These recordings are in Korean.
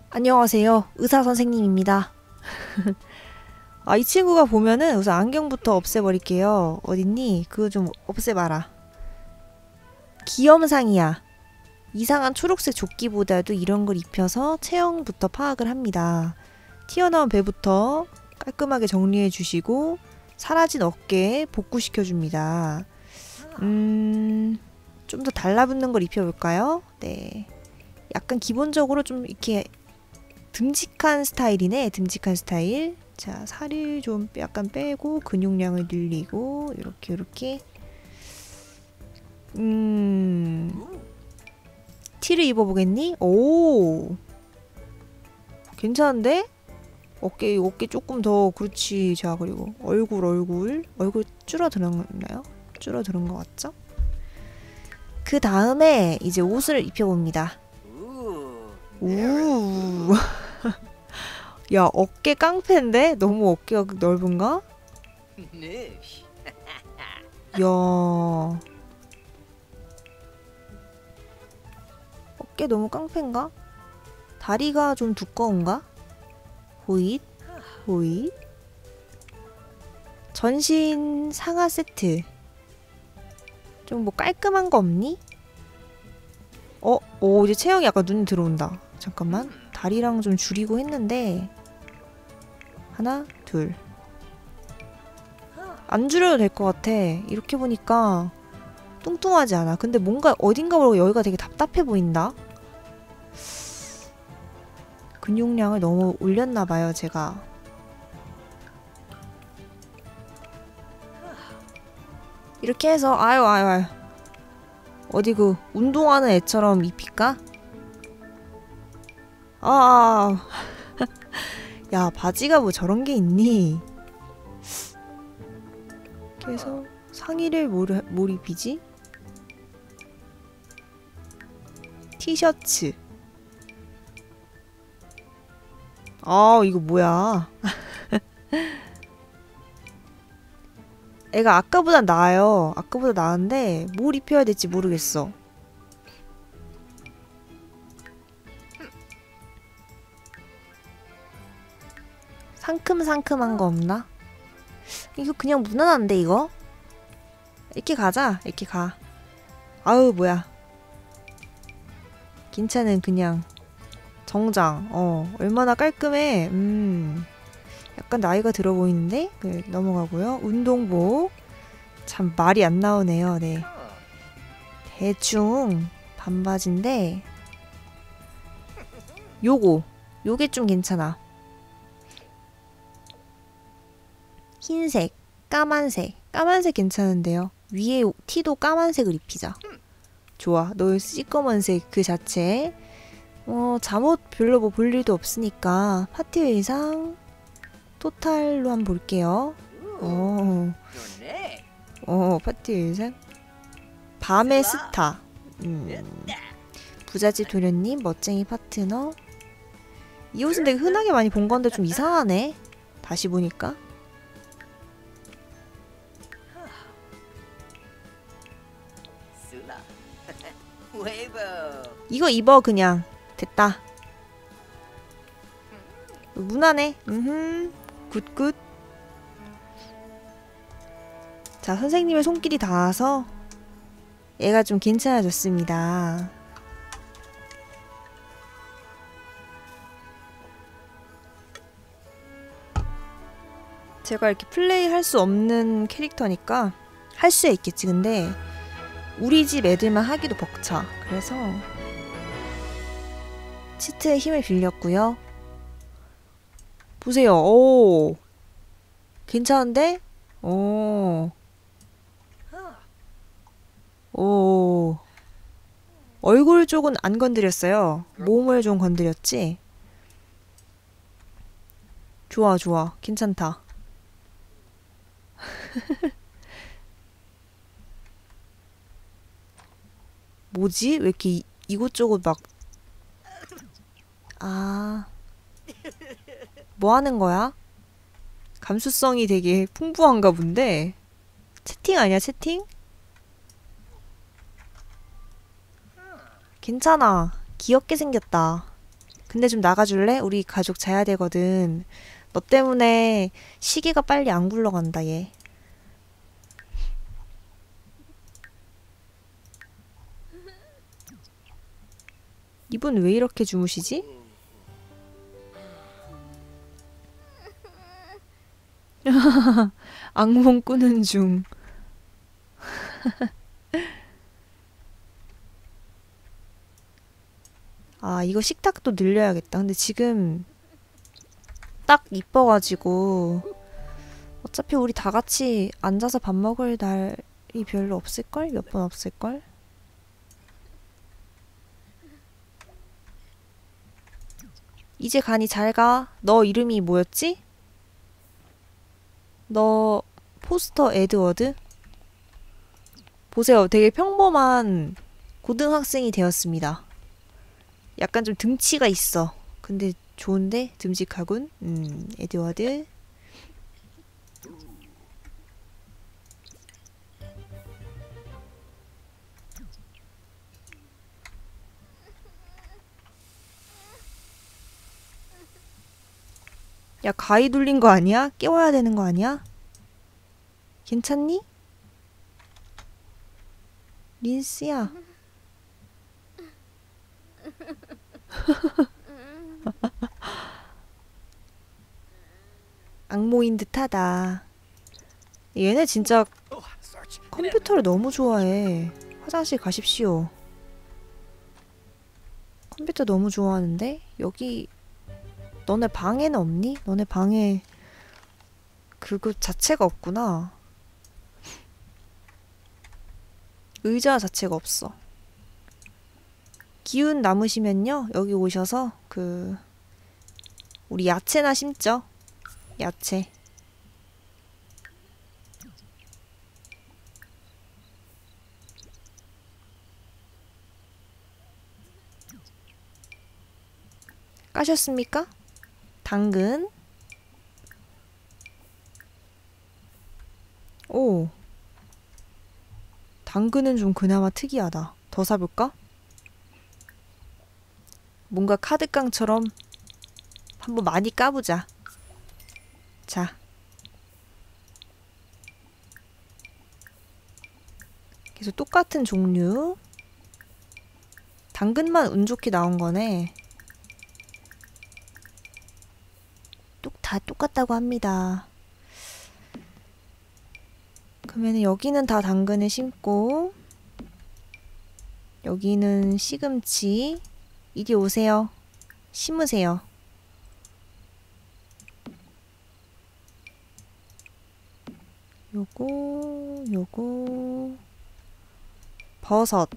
안녕하세요. 의사 선생님입니다. 아, 이 친구가 보면은 우선 안경부터 없애버릴게요. 어딨니? 그거 좀 없애봐라. 기염상이야. 이상한 초록색 조끼보다도 이런 걸 입혀서 체형부터 파악을 합니다. 튀어나온 배부터 깔끔하게 정리해 주시고 사라진 어깨에 복구시켜 줍니다. 좀 더 달라붙는 걸 입혀볼까요? 네. 약간 기본적으로 좀 이렇게 듬직한 스타일이네. 듬직한 스타일. 자, 살을 좀 약간 빼고 근육량을 늘리고 이렇게 티를 입어보겠니? 오, 괜찮은데? 어깨 조금 더. 그렇지. 자, 그리고 얼굴 줄어들었나요? 줄어드는 것 같죠? 그 다음에 이제 옷을 입혀봅니다. 우. 야, 어깨 깡패인데? 너무 어깨가 넓은가? 야, 어깨 너무 깡패인가? 다리가 좀 두꺼운가? 호잇, 호잇. 전신 상하 세트. 좀 뭐 깔끔한 거 없니? 오, 이제 체형이 약간 눈이 들어온다. 잠깐만. 다리랑 좀 줄이고 했는데 하나, 둘. 안 줄여도 될 것 같아. 이렇게 보니까 뚱뚱하지 않아. 근데 뭔가 어딘가 모르고 여기가 되게 답답해 보인다. 근육량을 너무 올렸나봐요, 제가. 이렇게 해서 아유. 어디 그 운동하는 애처럼 입힐까? 아. 야, 바지가 뭐 저런 게 있니? 그래서 상의를 뭘 입히지? 티셔츠. 아, 이거 뭐야? 애가 아까보다 나아요. 아까보다 나은데 뭘 입혀야 될지 모르겠어. 상큼상큼한 거 없나? 이거 그냥 무난한데 이거? 이렇게 가자. 이렇게 가. 아우, 뭐야. 괜찮은 그냥 정장. 얼마나 깔끔해. 약간 나이가 들어 보이는데? 네, 넘어가고요. 운동복. 참 말이 안 나오네요. 네. 대충 반바지인데 요게 좀 괜찮아. 흰색, 까만색 괜찮은데요. 위에 티도 까만색을 입히자. 좋아. 너 시꺼먼색 그 자체. 잠옷 별로 뭐 볼 일도 없으니까 파티 의상 토탈로 한번 볼게요. 파티 의상. 밤의 스타. 부잣집 도련님, 멋쟁이 파트너. 이 옷은 되게 흔하게 많이 본 건데 좀 이상하네. 다시 보니까. 이거 입어 그냥. 됐다. 무난해. 굿. 자, 선생님의 손길이 닿아서 얘가 좀 괜찮아졌습니다. 제가 이렇게 플레이할 수 없는 캐릭터니까 할 수야 있겠지. 근데 우리 집 애들만 하기도 벅차. 그래서 치트의 힘을 빌렸고요. 보세요. 오, 괜찮은데? 오, 얼굴 쪽은 안 건드렸어요. 몸을 좀 건드렸지. 좋아. 괜찮다. 뭐지? 왜 이렇게 이곳저곳 막. 아, 뭐 하는 거야? 감수성이 되게 풍부한가 본데. 채팅 아니야, 채팅? 괜찮아. 귀엽게 생겼다. 근데 좀 나가줄래? 우리 가족 자야 되거든. 너 때문에 시계가 빨리 안 굴러간다, 얘. 이분 왜 이렇게 주무시지? 악몽 꾸는 중. 아, 이거 식탁도 늘려야겠다. 근데 지금 딱 이뻐가지고 어차피 우리 다 같이 앉아서 밥 먹을 날이 별로 없을걸? 몇 번 없을걸? 이제 가니 잘 가. 너 이름이 뭐였지? 너 포스터 에드워드? 보세요. 되게 평범한 고등학생이 되었습니다. 약간 좀 등치가 있어. 근데 좋은데? 듬직하군. 에드워드. 야, 가위 눌린 거 아니야? 깨워야 되는 거 아니야? 괜찮니? 린스야. 악몽인 듯하다. 얘네 진짜 컴퓨터를 너무 좋아해. 화장실 가십시오. 컴퓨터 너무 좋아하는데? 여기 너네 방에는 없니? 너네 방에 그거 자체가 없구나. 의자 자체가 없어. 기운 남으시면요, 여기 오셔서 우리 야채나 심죠. 야채. 까셨습니까? 당근. 오. 당근은 좀 그나마 특이하다. 더 사볼까? 뭔가 카드깡처럼 한번 많이 까보자. 자. 계속 똑같은 종류. 당근만 운 좋게 나온 거네. 다 똑같다고 합니다. 그러면 여기는 다 당근을 심고, 여기는 시금치. 이리 오세요. 심으세요. 요거 버섯.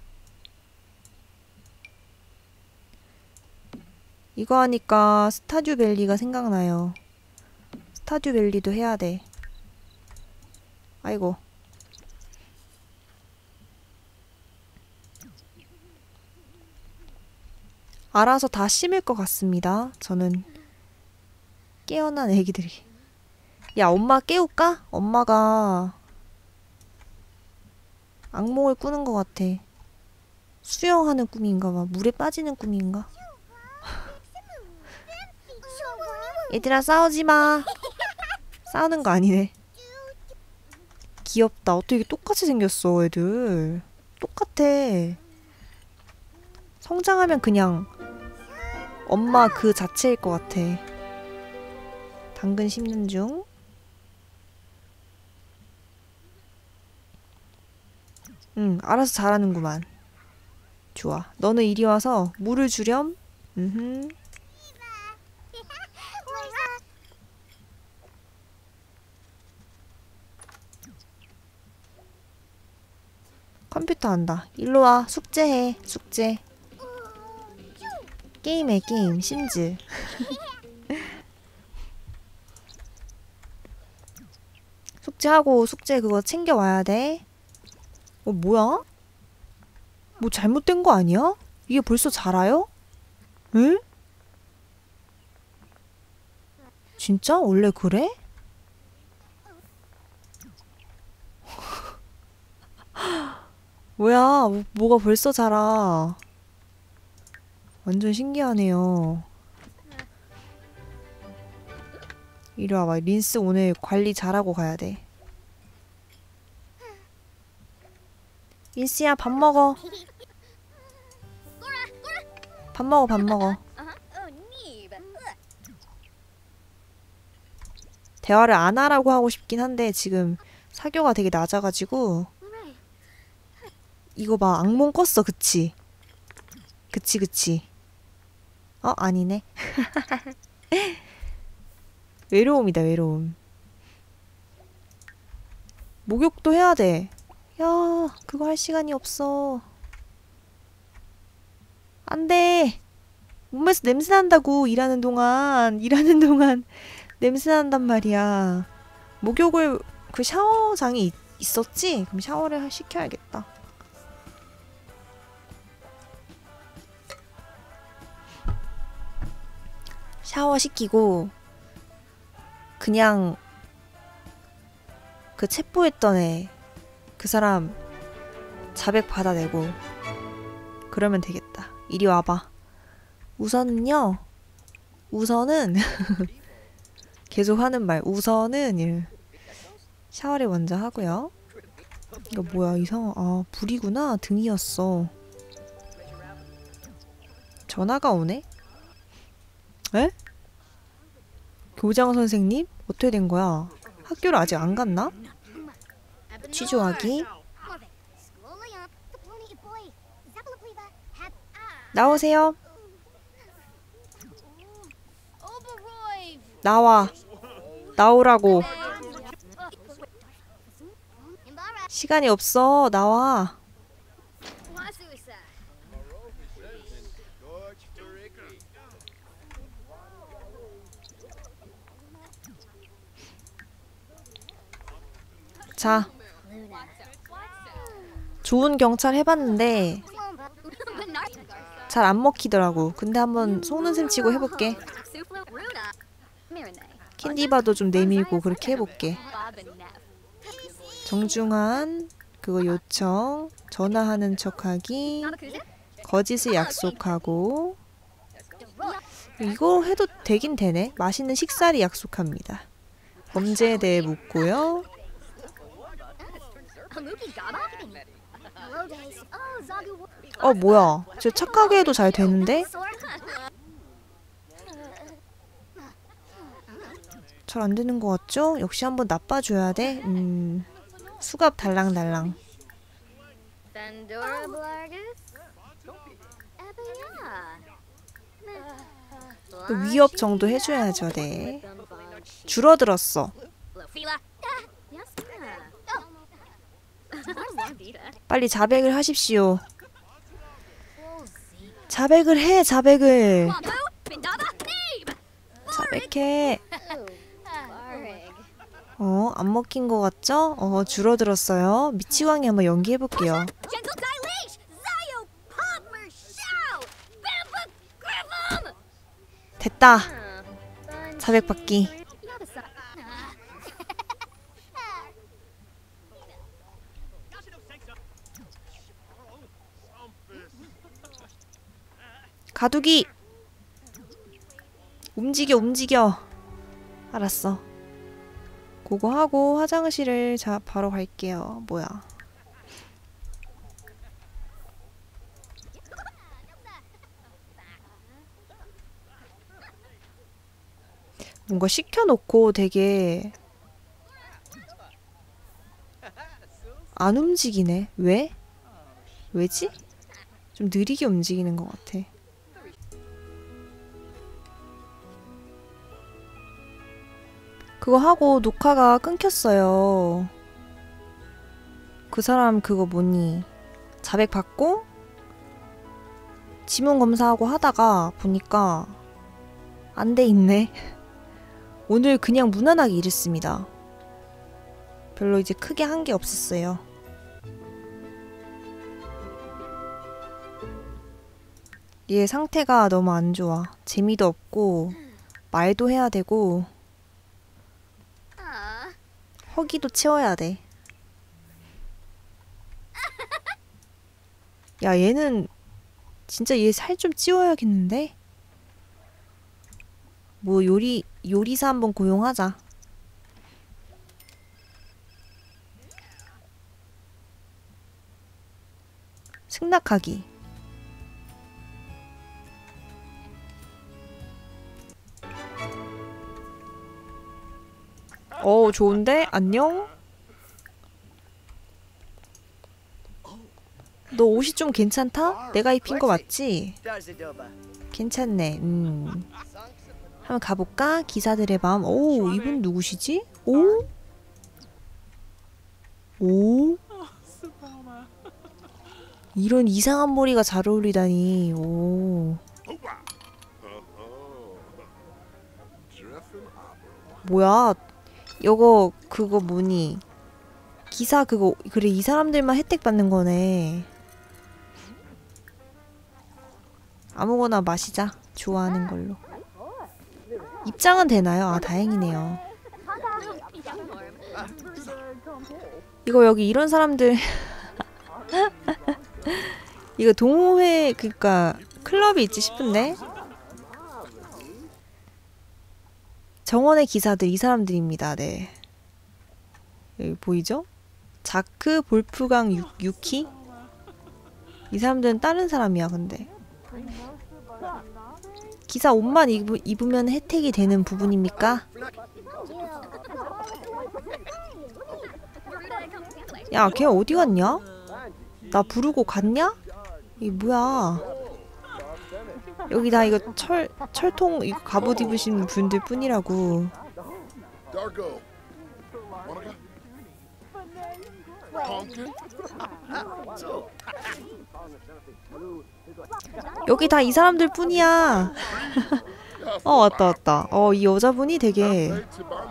이거 하니까 스타듀밸리가 생각나요. 스타듀밸리도 해야 돼. 아이고. 알아서 다 심을 것 같습니다. 저는 깨어난 애기들이. 야, 엄마 깨울까? 엄마가 악몽을 꾸는 것 같아. 수영하는 꿈인가 봐. 물에 빠지는 꿈인가? 얘들아, 싸우지 마. 싸우는 거 아니네. 귀엽다. 어떻게 똑같이 생겼어, 애들. 똑같아. 성장하면 그냥 엄마 그 자체일 것 같아. 당근 심는 중. 응, 알아서 잘하는구만. 좋아. 너는 이리 와서 물을 주렴. 컴퓨터 한다. 일로 와. 숙제해. 숙제. 게임해, 게임. 심즈. 숙제하고 숙제 그거 챙겨와야 돼. 뭐야? 뭐 잘못된 거 아니야? 이게 벌써 자라요? 응? 진짜? 원래 그래? 뭐야? 뭐가 벌써 자라? 완전 신기하네요. 이리 와봐. 린스 오늘 관리 잘하고 가야 돼. 린스야, 밥 먹어. 밥 먹어, 밥 먹어. 대화를 안 하라고 하고 싶긴 한데 지금 사교가 되게 낮아가지고. 이거 봐, 악몽 꿨어. 그치? 그치. 아니네. 외로움이다, 외로움. 목욕도 해야 돼. 야, 그거 할 시간이 없어. 안 돼. 몸에서 냄새 난다고. 일하는 동안 냄새 난단 말이야. 목욕을 그 샤워장이 있었지? 그럼 샤워를 시켜야겠다. 샤워 시키고 그냥 그 체포했던 애 그 사람 자백 받아내고 그러면 되겠다. 이리 와봐. 우선은 계속 하는 말. 우선은 샤워를 먼저 하고요. 이거 뭐야, 불이구나. 등이었어. 전화가 오네? 에? 교장 선생님? 어떻게 된 거야? 학교를 아직 안 갔나? 취조하기. 나오세요. 나와. 나오라고. 시간이 없어. 나와. 자, 좋은 경찰 해봤는데 잘 안 먹히더라고. 근데 한번 속는 셈 치고 해볼게. 캔디바도 좀 내밀고 그렇게 해볼게. 정중한 그거 요청, 전화하는 척하기, 거짓을 약속하고. 이거 해도 되긴 되네. 맛있는 식사를 약속합니다. 범죄에 대해 묻고요. 뭐야. 저 착하게 해도 잘 되는데? 잘 안 되는 것 같죠? 역시 한번 나빠줘야 돼. 수갑 달랑달랑. 위협 정도 해줘야죠. 네. 줄어들었어. 빨리 자백을 하십시오. 자백을 해, 자백을. 자백해. 안 먹힌 것 같죠? 줄어들었어요. 미치광이 한번 연기해볼게요. 됐다. 자백받기. 가두기. 움직여. 알았어. 그거 하고 화장실을 바로 갈게요. 뭐야. 뭔가 시켜놓고 되게 안 움직이네. 왜? 왜지? 좀 느리게 움직이는 것 같아. 그거 하고 녹화가 끊겼어요. 그 사람 그거 뭐니? 자백 받고 지문 검사하고 하다가 보니까 안 돼 있네. 오늘 그냥 무난하게 일했습니다. 별로 이제 크게 한 게 없었어요. 얘 상태가 너무 안 좋아. 재미도 없고 말도 해야 되고 허기도 채워야 돼. 야, 얘는 진짜 얘 살 좀 찌워야겠는데? 뭐 요리사 한번 고용하자. 승낙하기. 좋은데? 안녕? 너 옷이 좀 괜찮다? 내가 입힌 거 맞지? 괜찮네. 한번 가볼까? 기사들의 마음. 오, 이분 누구시지? 오? 오? 이런 이상한 머리가 잘 어울리다니. 오. 뭐야? 요거 그거 뭐니? 기사 그거 그래 이 사람들만 혜택 받는 거네. 아무거나 마시자. 좋아하는 걸로. 입장은 되나요? 아 다행이네요. 이거 여기 이런 사람들 이거 동호회 그니까 클럽이 있지 싶은데 정원의 기사들 이 사람들입니다. 네. 여기 보이죠? 자크, 볼프강, 유키? 이 사람들은 다른 사람이야 근데 기사 옷만 입으면 혜택이 되는 부분입니까? 야, 걔 어디 갔냐? 나 부르고 갔냐? 이게 뭐야? 여기 다 이거 철통 이거 갑옷 입으신 분들 뿐이라고. 여기 다 이 사람들 뿐이야. 왔다. 이 여자분이 되게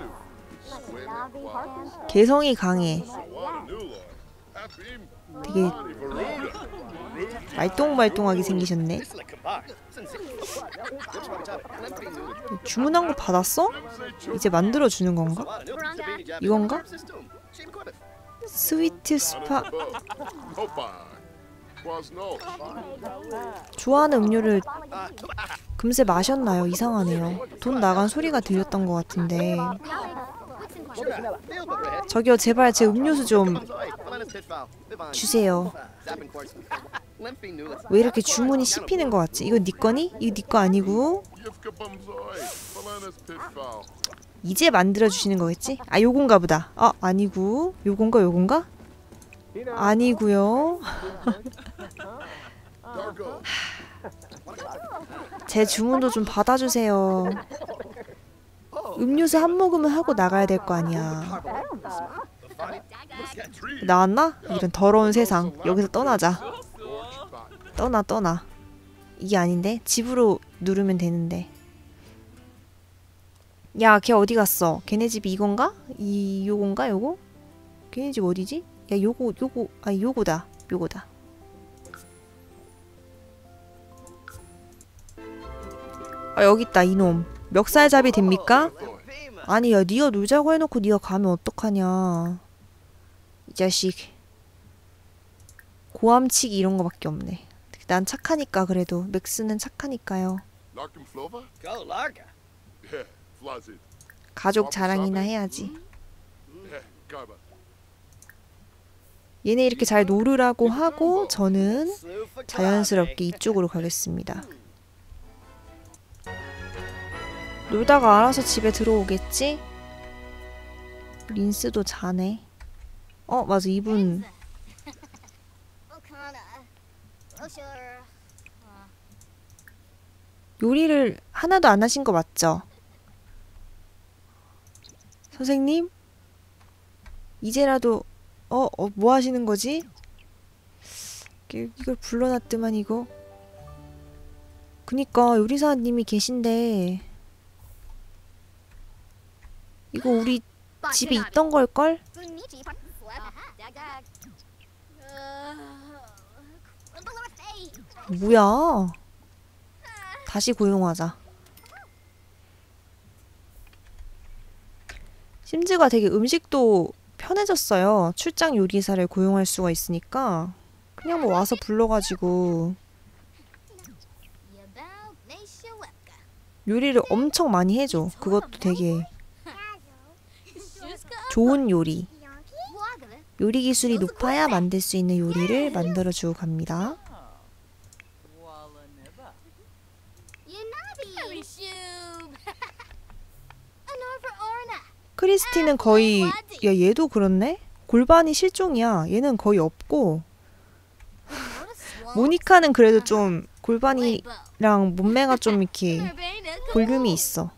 개성이 강해. 되게 말똥말똥하게 생기셨네. 주문한 거 받았어? 이제 만들어주는 건가? 이건가? 스위트 스파 좋아하는 음료를 금세 마셨나요? 이상하네요. 돈 나간 소리가 들렸던 것 같은데. 저기요 제발 제 음료수 좀 주세요. 왜 이렇게 주문이 씹히는 것 같지? 이거 네 거니? 이거 네 거 아니고 이제 만들어주시는 거겠지? 아 요건가 보다. 아니고 요건가? 아니고요. 제 주문도 좀 받아주세요. 음료수 한 모금은 하고 나가야 될 거 아니야. 나왔나? 이런 더러운 세상. 여기서 떠나자. 떠나. 이게 아닌데? 집으로 누르면 되는데. 야, 걔 어디 갔어? 걔네 집이 이건가? 요건가? 요거? 걔네 집 어디지? 야, 요거. 아니, 요거다. 여기 있다, 이놈. 멱살잡이 됩니까? 아니, 야, 니가 놀자고 해놓고 니가 가면 어떡하냐. 이 자식. 고함치기 이런 거밖에 없네. 난 착하니까 그래도. 맥스는 착하니까요. 가족 자랑이나 해야지. 얘네 이렇게 잘 놀으라고 하고 저는 자연스럽게 이쪽으로 가겠습니다. 놀다가 알아서 집에 들어오겠지? 린스도 자네. 맞아 이분 요리를 하나도 안 하신 거 맞죠? 선생님? 이제라도 뭐 하시는 거지? 이걸 불러놨더만 이거. 그니까 요리사님이 계신데 이거 우리 집에 있던 걸걸? 뭐야? 다시 고용하자. 심즈가 되게 음식도 편해졌어요. 출장 요리사를 고용할 수가 있으니까 그냥 뭐 와서 불러가지고 요리를 엄청 많이 해줘. 그것도 되게 좋은 요리. 요리 기술이 높아야 만들 수 있는 요리를 만들어주고 갑니다. 크리스티는 거의, 야 얘도 그렇네? 골반이 실종이야. 얘는 거의 없고, 모니카는 그래도 좀 골반이랑 몸매가 좀 이렇게 볼륨이 있어.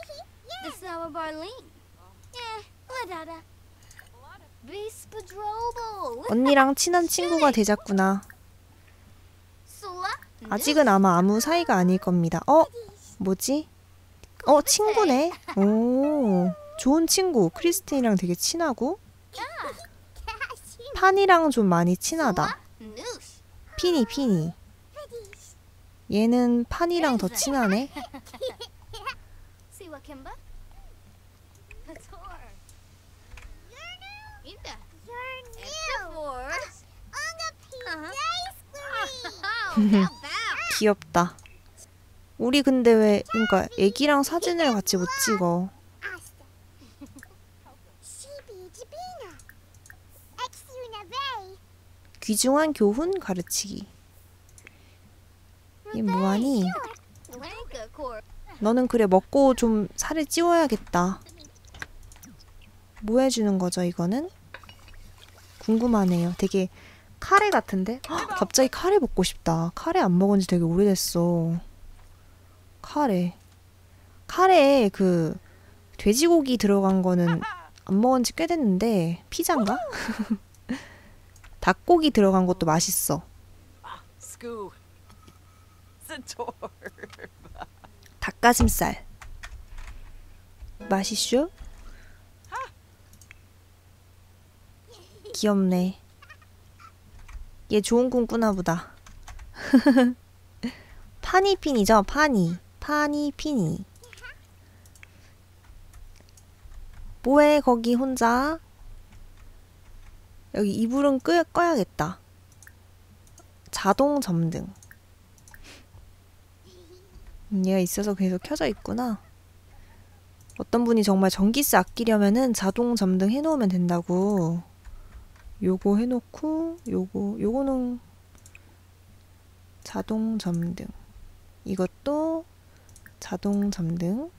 언니랑 친한 친구가 되자꾸나. 아직은 아마 아무 사이가 아닐 겁니다. 뭐지? 친구네? 오, 좋은 친구. 크리스틴이랑 되게 친하고, 판이랑 좀 많이 친하다. 피니. 얘는 판이랑 더 친하네. 귀엽다. 우리 근데 왜, 그러니까 애기랑 사진을 같이 못 찍어. 귀중한 교훈 가르치기. 얘 뭐하니? 너는 그래 먹고 좀 살을 찌워야겠다. 뭐 해주는 거죠 이거는? 궁금하네요. 되게 카레 같은데? 헉, 갑자기 카레 먹고 싶다. 카레 안 먹은 지 되게 오래됐어. 카레에 그 돼지고기 들어간 거는 안 먹은 지 꽤 됐는데 피자인가? 닭고기 들어간 것도 맛있어. 닭가슴살 맛있슈? 귀엽네. 얘 좋은 꿈 꾸나 보다. 파니핀이죠? 파니핀이. 뭐해 거기 혼자? 여기 이불은 꺼야겠다. 자동 점등. 얘가 있어서 계속 켜져 있구나. 어떤 분이 정말 전기세 아끼려면은 자동 점등 해놓으면 된다고. 요거 해놓고 요거는 자동 점등. 이것도 자동 점등.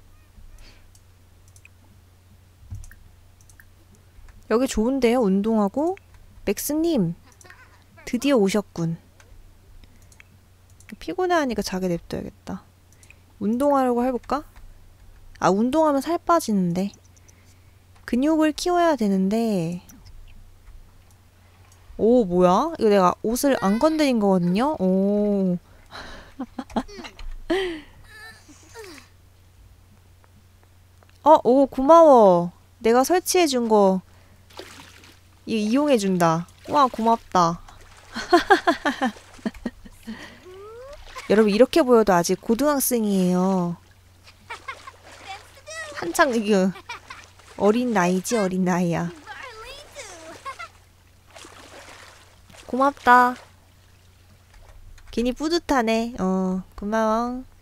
여기 좋은데요? 운동하고. 맥스님 드디어 오셨군. 피곤해하니까 자게 냅둬야겠다. 운동하려고 해볼까? 아, 운동하면 살 빠지는데. 근육을 키워야 되는데. 오, 뭐야? 이거 내가 옷을 안 건드린 거거든요? 오. 오, 고마워. 내가 설치해준 거 이용해준다. 와, 고맙다. 여러분, 이렇게 보여도 아직 고등학생이에요. 한창, 이거, 어린 나이지, 어린 나이야. 고맙다. 괜히 뿌듯하네. 고마워.